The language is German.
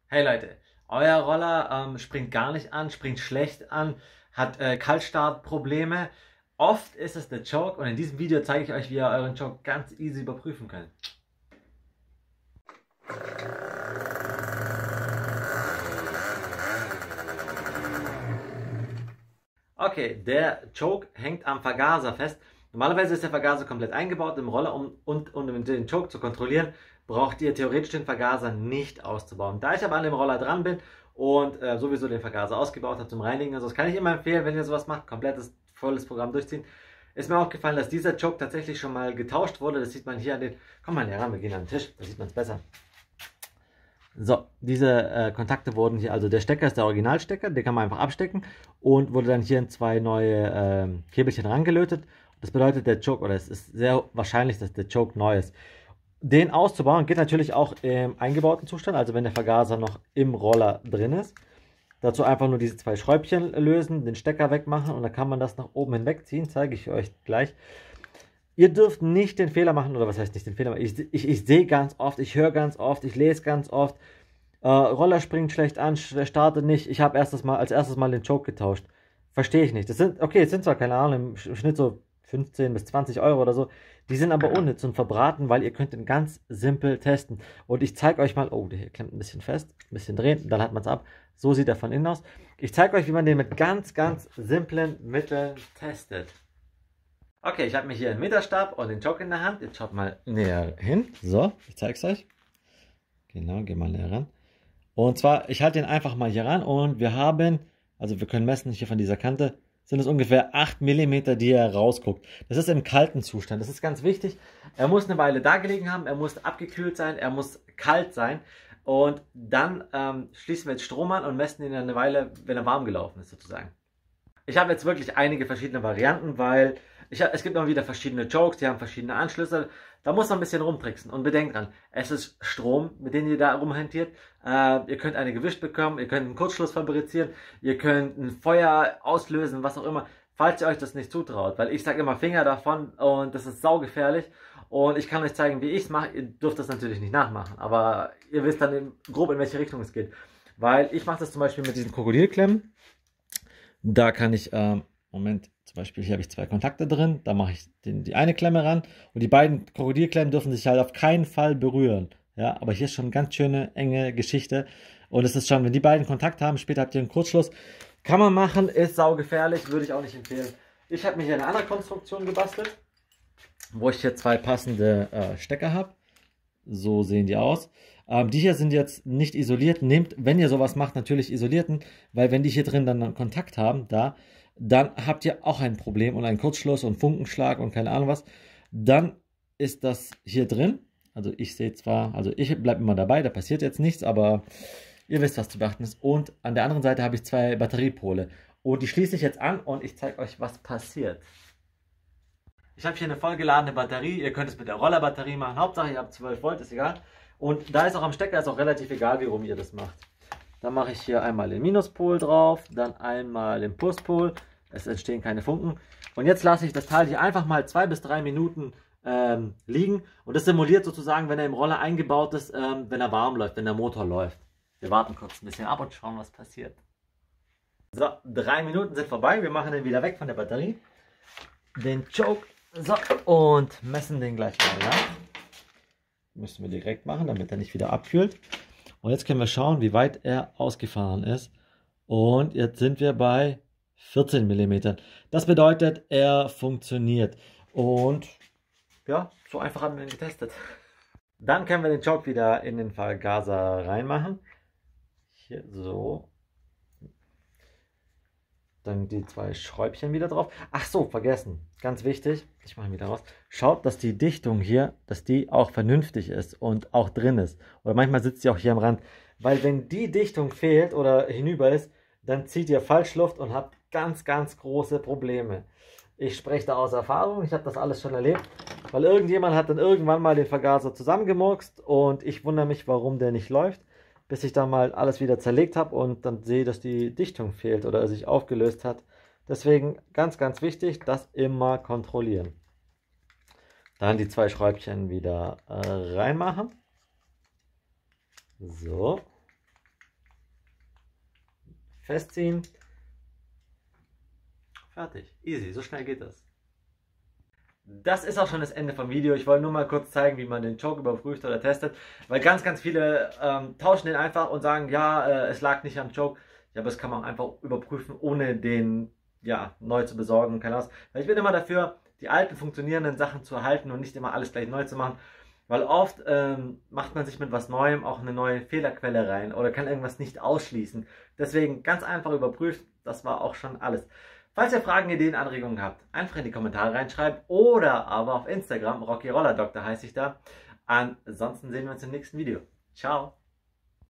Hey Leute, euer Roller springt gar nicht an, springt schlecht an, hat Kaltstartprobleme. Oft ist es der Choke und in diesem Video zeige ich euch, wie ihr euren Choke ganz easy überprüfen könnt. Okay, der Choke hängt am Vergaser fest. Normalerweise ist der Vergaser komplett eingebaut im Roller um den Choke zu kontrollieren, braucht ihr theoretisch den Vergaser nicht auszubauen. Da ich aber an dem Roller dran bin und sowieso den Vergaser ausgebaut habe zum Reinigen, also das kann ich immer empfehlen, wenn ihr sowas macht, komplettes, volles Programm durchziehen. Ist mir aufgefallen, dass dieser Choke tatsächlich schon mal getauscht wurde. Das sieht man hier an den... Komm mal näher ran, wir gehen an den Tisch, da sieht man es besser. So, diese Kontakte wurden hier, also der Stecker ist der Originalstecker, den kann man einfach abstecken und wurde dann hier in zwei neue Käbelchen rangelötet. Das bedeutet, der Choke, oder es ist sehr wahrscheinlich, dass der Choke neu ist. Den auszubauen geht natürlich auch im eingebauten Zustand, also wenn der Vergaser noch im Roller drin ist. Dazu einfach nur diese zwei Schräubchen lösen, den Stecker wegmachen und dann kann man das nach oben hinwegziehen, zeige ich euch gleich. Ihr dürft nicht den Fehler machen, oder was heißt nicht den Fehler machen, ich sehe ganz oft, ich höre ganz oft, ich lese ganz oft, Roller springt schlecht an, startet nicht, ich habe als erstes Mal den Choke getauscht. Verstehe ich nicht. Das sind, okay, es sind zwar, keine Ahnung, im Schnitt so 15 bis 20 Euro oder so, die sind aber unnütz und verbraten, weil ihr könnt den ganz simpel testen. Und ich zeige euch mal, oh, der hier klemmt ein bisschen fest, ein bisschen drehen, dann hat man es ab. So sieht er von innen aus. Ich zeige euch, wie man den mit ganz simplen Mitteln testet. Okay, ich habe mir hier einen Meterstab und den Choke in der Hand. Jetzt schaut mal näher hin. So, ich zeige es euch. Genau, geh mal näher ran. Und zwar, ich halte den einfach mal hier ran und wir haben, also wir können messen hier von dieser Kante, sind es ungefähr 8 mm, die er rausguckt. Das ist im kalten Zustand. Das ist ganz wichtig. Er muss eine Weile da gelegen haben, er muss abgekühlt sein, er muss kalt sein. Und dann schließen wir jetzt Strom an und messen ihn eine Weile, wenn er warm gelaufen ist sozusagen. Ich habe jetzt wirklich einige verschiedene Varianten, weil es gibt immer wieder verschiedene Chokes, die haben verschiedene Anschlüsse. Da muss man ein bisschen rumtricksen. Und bedenkt dran, es ist Strom, mit dem ihr da rumhantiert. Ihr könnt eine gewischt bekommen, ihr könnt einen Kurzschluss fabrizieren, ihr könnt ein Feuer auslösen, was auch immer. Falls ihr euch das nicht zutraut, weil ich sage immer Finger davon und das ist saugefährlich. Und ich kann euch zeigen, wie ich es mache. Ihr dürft das natürlich nicht nachmachen, aber ihr wisst dann grob, in welche Richtung es geht. Weil ich mache das zum Beispiel mit diesen Krokodilklemmen. Da kann ich, Moment, zum Beispiel hier habe ich zwei Kontakte drin, da mache ich die eine Klemme ran und die beiden Krokodilklemmen dürfen sich halt auf keinen Fall berühren. Ja, aber hier ist schon eine ganz schöne, enge Geschichte und es ist schon, wenn die beiden Kontakt haben, später habt ihr einen Kurzschluss. Kann man machen, ist saugefährlich, würde ich auch nicht empfehlen. Ich habe mir hier eine andere Konstruktion gebastelt, wo ich hier zwei passende Stecker habe. So sehen die aus. Die hier sind jetzt nicht isoliert. Nehmt, wenn ihr sowas macht, natürlich isolierten, weil wenn die hier drin dann einen Kontakt haben, dann habt ihr auch ein Problem und einen Kurzschluss und Funkenschlag und keine Ahnung was. Dann ist das hier drin. Also ich sehe zwar, also ich bleibe immer dabei, da passiert jetzt nichts, aber ihr wisst, was zu beachten ist. Und an der anderen Seite habe ich zwei Batteriepole. Und die schließe ich jetzt an und ich zeige euch, was passiert. Ich habe hier eine vollgeladene Batterie, ihr könnt es mit der Rollerbatterie machen, Hauptsache ihr habt 12 Volt, ist egal. Und da ist auch am Stecker, ist auch relativ egal, wie rum ihr das macht. Dann mache ich hier einmal den Minuspol drauf, dann einmal den Pluspol, es entstehen keine Funken. Und jetzt lasse ich das Teil hier einfach mal 2 bis 3 Minuten liegen. Und das simuliert sozusagen, wenn er im Roller eingebaut ist, wenn er warm läuft, wenn der Motor läuft. Wir warten kurz ein bisschen ab und schauen, was passiert. So, 3 Minuten sind vorbei, wir machen den wieder weg von der Batterie. Den Choke. So, und messen den gleich mal nach. Müssen wir direkt machen, damit er nicht wieder abkühlt. Und jetzt können wir schauen, wie weit er ausgefahren ist. Und jetzt sind wir bei 14 mm. Das bedeutet, er funktioniert. Und ja, so einfach haben wir ihn getestet. Dann können wir den Choke wieder in den Vergaser reinmachen. Hier so. Dann die zwei Schräubchen wieder drauf. Ach so, vergessen. Ganz wichtig. Ich mache ihn wieder raus. Schaut, dass die Dichtung hier, dass die auch vernünftig ist und auch drin ist. Oder manchmal sitzt sie auch hier am Rand. Weil wenn die Dichtung fehlt oder hinüber ist, dann zieht ihr Falschluft und habt ganz große Probleme. Ich spreche da aus Erfahrung. Ich habe das alles schon erlebt. Weil irgendjemand hat dann irgendwann mal den Vergaser zusammengemurkst und ich wundere mich, warum der nicht läuft. Bis ich dann mal alles wieder zerlegt habe und dann sehe, dass die Dichtung fehlt oder sich aufgelöst hat. Deswegen ganz wichtig, das immer kontrollieren. Dann die zwei Schräubchen wieder reinmachen. So. festziehen. Fertig. Easy, so schnell geht das. Das ist auch schon das Ende vom Video. Ich wollte nur mal kurz zeigen, wie man den Choke überprüft oder testet. Weil ganz viele tauschen den einfach und sagen, ja, es lag nicht am Choke. Ja, aber das kann man auch einfach überprüfen, ohne den neu zu besorgen. Keine Ahnung. Weil ich bin immer dafür, die alten funktionierenden Sachen zu erhalten und nicht immer alles gleich neu zu machen. Weil oft macht man sich mit was Neuem auch eine neue Fehlerquelle rein oder kann irgendwas nicht ausschließen. Deswegen ganz einfach überprüft, das war auch schon alles. Falls ihr Fragen, Ideen, Anregungen habt, einfach in die Kommentare reinschreiben oder aber auf Instagram, Rocky Roller Doctor heiße ich da. Ansonsten sehen wir uns im nächsten Video. Ciao!